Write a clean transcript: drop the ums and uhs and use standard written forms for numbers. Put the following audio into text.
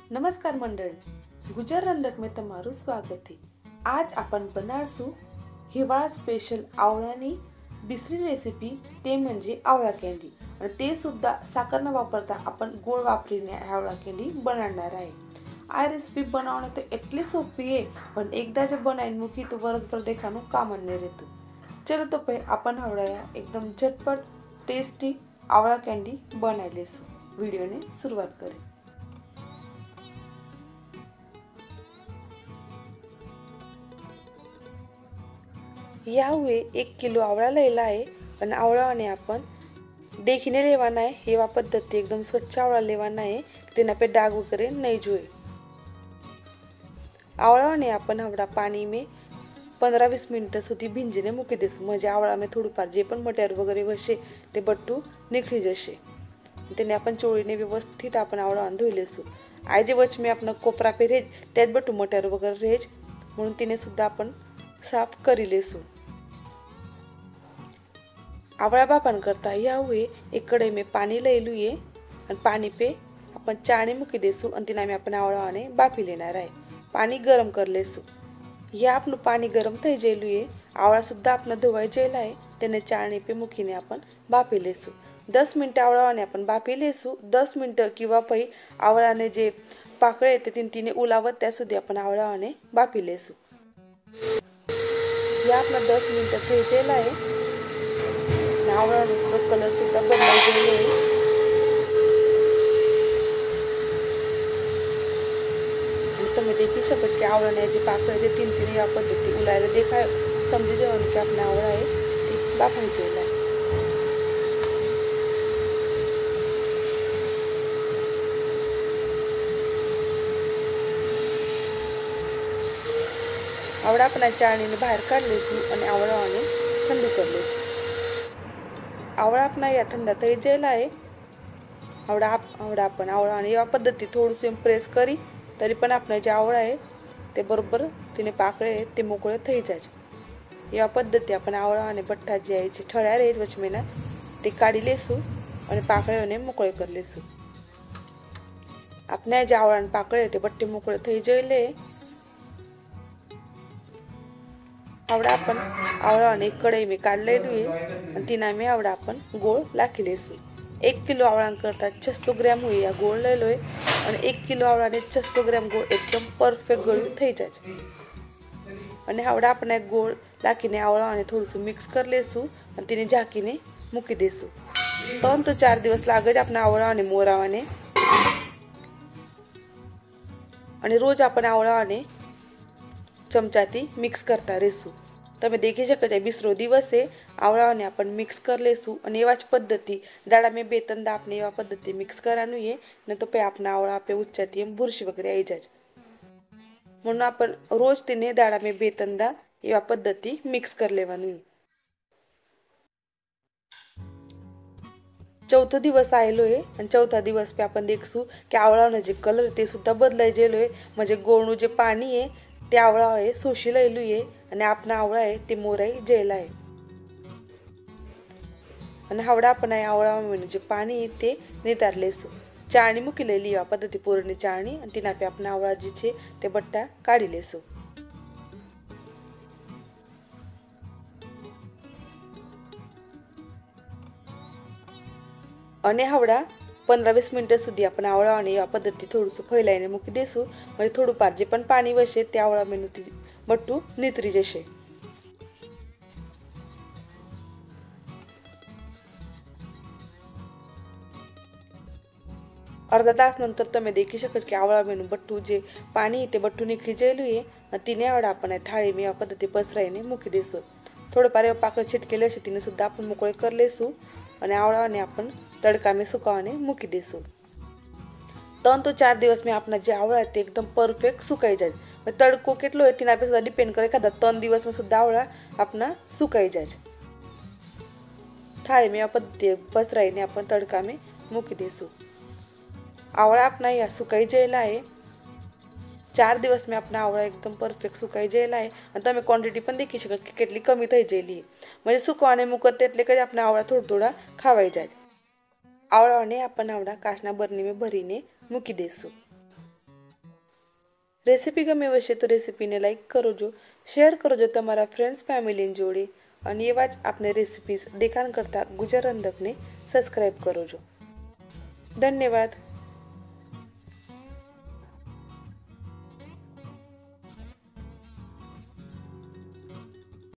नमस्कार मंडळी, गुजर रंधक में તમારું સ્વાગત છે। आज आपण બનાવશું हिवाळा स्पेशल आवळाની बिसरी रेसिपी, ते म्हणजे आवळा कँडी। आणि ते सुद्धा साखर न वापरता आपण गोड वापरीने आवळा कँडी बनवणार आहे। આ रेसिपी बनावणं तो એટલી सोपी है, पण एकदा जब बनाइन मुकी तो वरसभर देखाનું काम नहीं रहતું। चलो तो पे अपन आवळा एकदम झटपट टेस्टी आवळा कँडी बनाई लेसु। वीडियो ने सुरुवात करें। यावे 1 किलो आवळा लेला है। और आवळाने आपण देखीने लेवाना है। हेवा पद्धति एकदम स्वच्छ आवळा लेवाना है, तेना पे डाग वगैरह नहीं जोए। आवळाने आपण आवळा पानी में 15-20 मिनिट सुधी भिंजीने मूकी देसु। म्हणजे आवळा में थोडीफार जे पण मटेर वगैरे वशे ते बट्टू निखळी जशे। तेने आपण चोळीने व्यवस्थित आपण आवळा धुई लेसु। आय जे वच में आपण कोपरा पे रेज त्यात बट्टू मटेर वगैरे रेज, म्हणून तिने सुद्धा आपण साफ करी लेसु। आवळा बापन करता या हुए एक कढ़ाई में पानी ले लुए और पानी पे अपन चाणी मूकी देसु। और तिना में अपन आवळा ने बाफी लेना है। पानी गरम कर लेसु। या अपन पानी गरम थई जेलुए आवळा सुद्धा अपन धोवाई जेला है, तेने चाणी पे मूकीने अपन बाफी लेसु। 10 मिनिट आवळा ने अपन बाफी लेसु। 10 मिनिट किंवा पई आवळा ने जे पाकळे येते तीन तिने उलावत त्या सुधी अपन आवळा ने बाफी लेसु। या अपना 10 मिनिट थई जेला है। आवळा सुद्धा कलर सुद्धा बदलाई गेले आहे। तुम्ही देखी शकत की आवळा जे पाकळे ते तीन तीन या पद्धती उलायला देखा समझे जेवण की आपला आवळा आहे ते बाफायचेला आहे। आवळा आपण चाळणीने बाहेर काढलेसु आणि आवळाने थंड करलेसु। आवळा अपना या ठंडा थई जेला है। आवळा आपण आवळाने या पद्धती थोडुसे प्रेस करी तरी पण आपला जे आवळा आहे ते बरोबर तिने पाकळे ते मोकळे थई जाय। या पद्धती आपण आवळाने बट्टा जे आहे ठळ्या रेज वचमेना ते काढी लेसु आणि पाकळेने मोकळे कर लेसु। आपल्या जे आवळाने पाकळे ते बट्टे मोकळे थई जेले। आवड़ा अपन आवड़ा ने कढ़ाई में काट ले लिए तीना में आवड़ा अपन गोल लाखी लेसु। 1 किलो आवड़ा करता 600 ग्राम हुई या गोल ले लो और 1 किलो आवड़ा ने 600 ग्राम गोल एकदम परफेक्ट गोल थई जाए। और आवड़ा अपने गोल लाखी ने आवड़ा ने थोड़ू मिक्स कर लेसु और तिने झाकी ने मूकी देसु। 3 तो 4 दिवस लागेज अपना आवड़ा ने मोरावाने। और रोज अपन आवड़ा ने चमचाती मिक्स करता रेसु। तमे देखी शकत है बिसरो दिवस है आवड़ा ने अपन मिक्स कर लेसु। और एवाच पद्धति दाड़ा में बेतन आपने एवा पद्धति मिक्स करानु है, न तो पे अपना आवड़ा पे उच्चाती बुरशी वगैरह आई जाए। म्हणून अपन रोज तिने दाड़ा में बेतन एवा पद्धति मिक्स कर लेवानु है। चौथा दिवस आयलो है और चौथा दिवस पे अपन देखसु कि आवड़ा जे कलर ते सुद्धा बदलाई जेलो है। म्हणजे गोळणू जे पाणी है ते आवळा आहे सोशी लयलू आहे आणि आपला आवळा आहे ते मोराई जेला आहे। आणि आवड़ा आपण आवळा म्हणजे जे पाणी आहे ते नितारलेसु। चाणी मुकी लेली या पद्धती पूर्ण चाणी आणि तिना पे आपण आवळा जे छे ते बट्टा काढी लेसु। आणि आवड़ा 15-20 मिनिट सुधी आपण आवळा आणि या पद्धती थोडुसं फैलायने मूकी देसु। म्हणजे थोडू पार जे पण पाणी वशे ते आवळा मेनू बट्टू नितरी जशे। अर्धा तास नंतर तुम्ही देखी शकत की आवळा मेनू बट्टू जे पाणी ते बट्टू निखळी जेलू आहे आणि तिने आवड़ा आपण थाळी में या पद्धती पसरायने मूकी देसु। थोडं पार पाकळ छिटकेले असे तिने सुद्धा आपण मोकळे कर लेसु आणि आवळाने आपण तड़का में सुकावने मूकी देसु। 3 तो 4 दिवस में अपना जे आवड़ा है एकदम परफेक्ट सुकाई जाए। तड़को केटलो है तिना पे सुद्धा डिपेंड करे एखादा 3 दिवस में सुद्धा आवड़ा अपना सुकाई जाए। थाळी में पद्धति पसराईने अपन तड़का में मूकी देसु। आवड़ा अपना या सुकाई जेला है। 4 दिवस में अपना आवड़ा एकदम परफेक्ट सुकाई जेला है। आणि तुम्ही क्वांटिटी पण देखी शकत की केटली कमी थई जेली है। म्हणजे सुकवाने मुकत तेतले कधी अपना आवड़ा थोड़ा थोड़ा खावाई जाए। आवड़ा ने अपन आवड़ा काचना बरनी में भरीने मूकी देसु। રેસીપી ગમે હશે તો રેસીપીને લાઈક કરજો, શેર કરજો તમારા ફ્રેન્ડ્સ ફેમિલી જોડે અને એવા જ આપને રેસીપીઝ દેખાણ કરતા ગુજરાત રંધકને સબસ્ક્રાઈબ કરજો. ધન્યવાદ.